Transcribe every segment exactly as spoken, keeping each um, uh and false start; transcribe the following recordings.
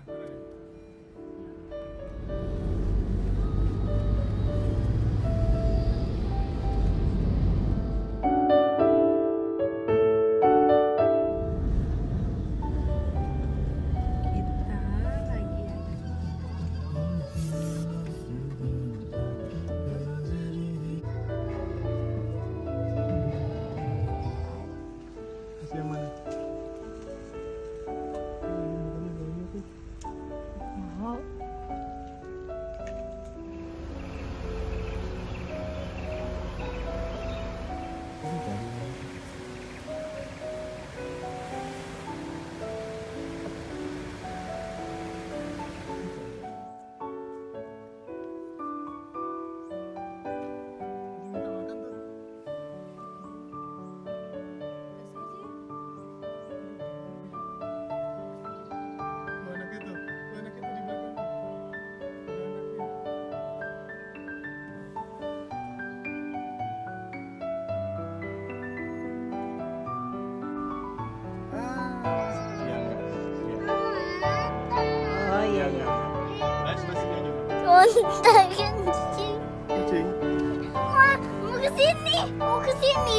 Unta kencing. Kencing. Wah, mau ke sini, mau ke sini.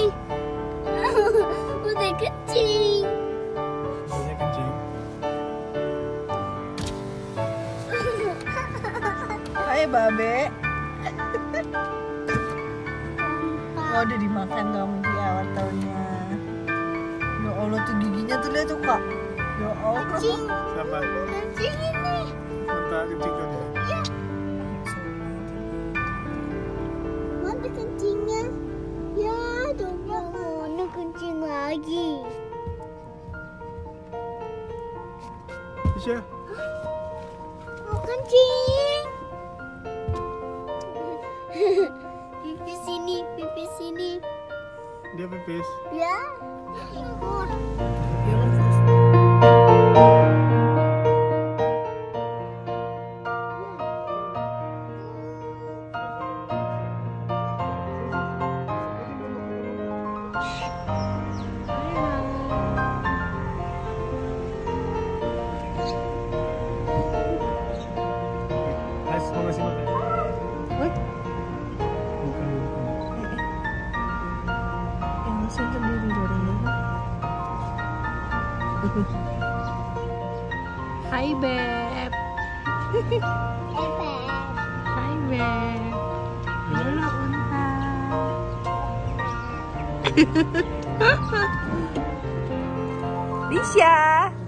Udah kencing. Udah kencing. Hai Babe. Oh, udah dimakan kamu di awal tahunnya. Ya Allah tuh giginya tuh lihat tuh Kak. Ya Allah. Kencing. Siapa? Kencing ini. Unta kencing tuh dia. Iya. Mana kencingnya? Ya, dong mana kencing lagi. Isya. Mau kencing. Pipis sini, pipis sini. Dia pipis. Ya. Ikut. Mas, mau ngasih makan? What? Bukan, bukan. Yang langsung sendiri jadinya. Hai Beb. Hai Beb. Halo Unta. Lisha.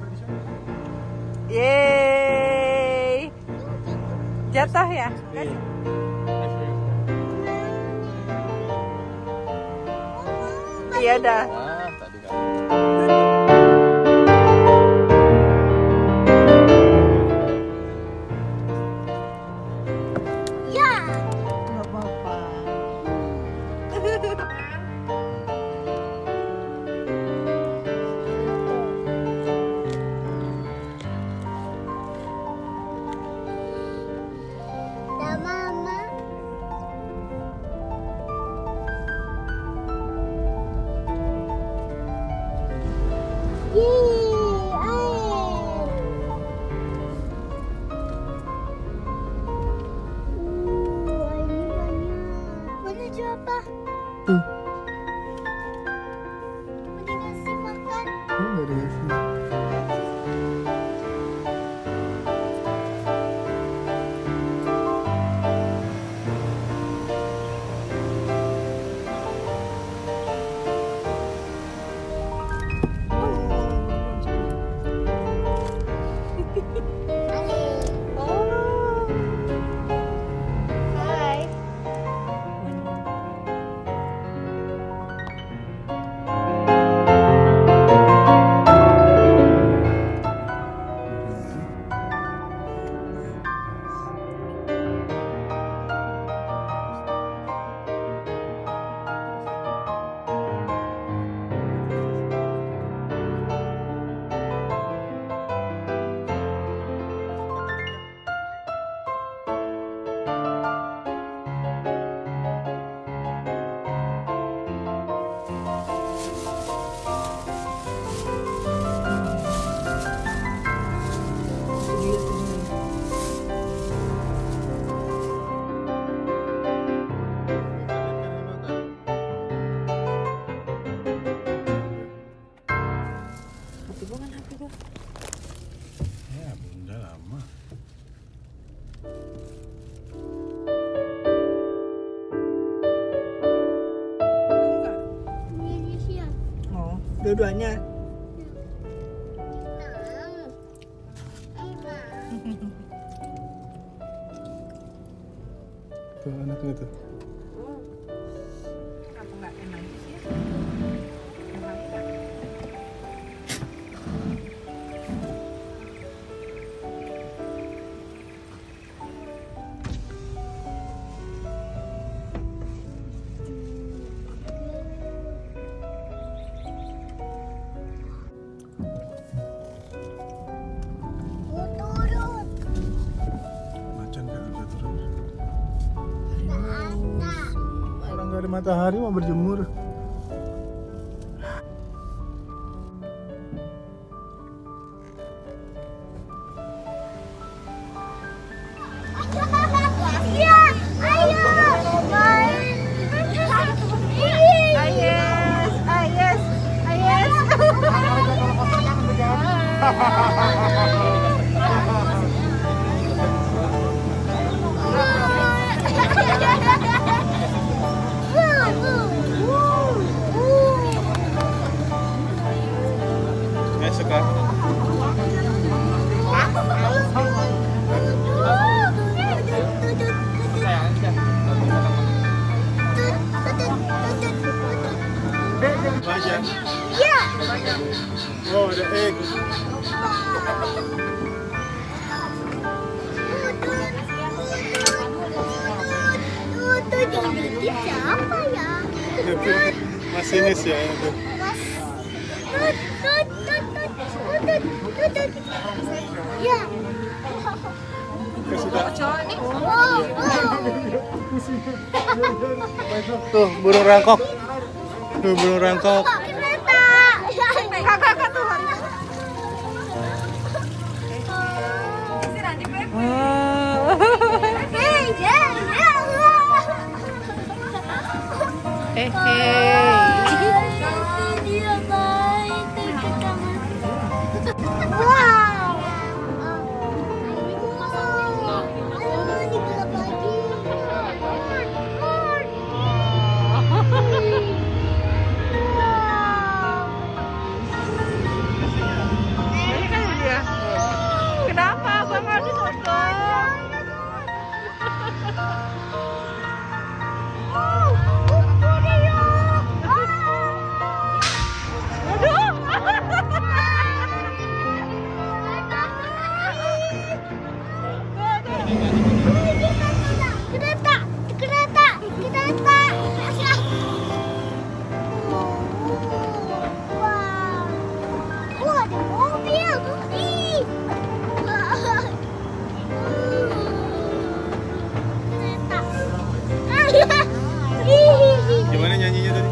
Yeay. Jatuh ya? Kasih. Iya dah. Ah, tadi kan. Ya. Nggak apa-apa. Dah mama. Ya, bunda lama. Oh, dua-duanya. Tuh anaknya tuh. Apa nggak enak sih? Macan kan udah turun. Orang nggak ada matahari mau berjemur. Ya, ayo. Ayes, ayes, ayes. Nggak suka. Macan. Ya. Oh, ada egg. Tuh, jadi siapa ya? Masinis ya itu. Mas. Tut, tut, tut, tut, tut, tut, tut. Ya. Kasih tak. Oh, oh. Tuh burung rangkok. Tuh burung rangkok. Kereta. Kakak kakak tuh. Hey, ya, ya. Hehe. Dia baik kita wow. Ayo digelap lagi. Kenapa Bang Adi nonton? Kereta, kereta, kereta. Wow. Wah, ada mobil. Ih. Kereta. Gimana nyanyinya tadi?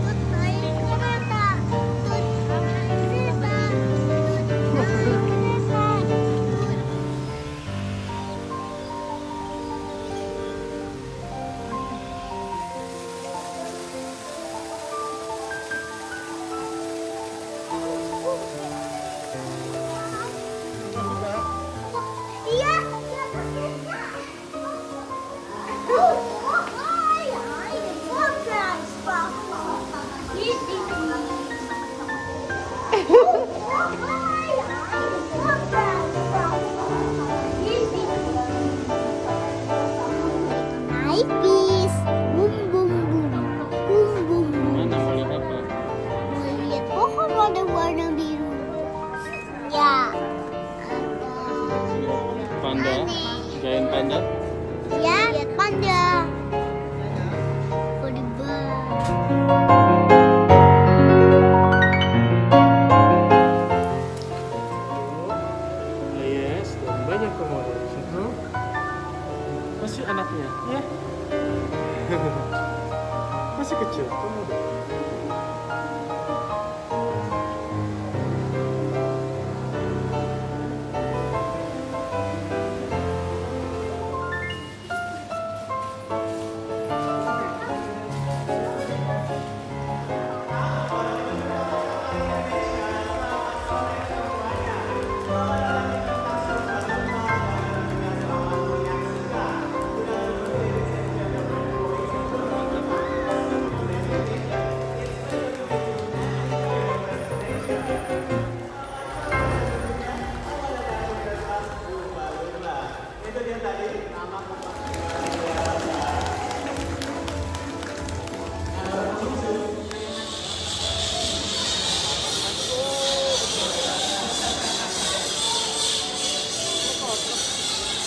Naik bis, bum bum bum, bum bum bum. Mana mau lihat apa? Mau lihat pohon warna-warna biru. Ya, ada Panda, aneh. giant panda. Ya, lihat panda. Berdebar. Yes, dan banyak komodo di situ. Masih anaknya, ya? Masih kecil, komodo.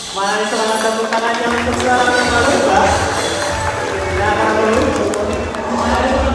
Mari selamat tepuk tangannya untuk seorang lumba-lumba. Silakan dulu.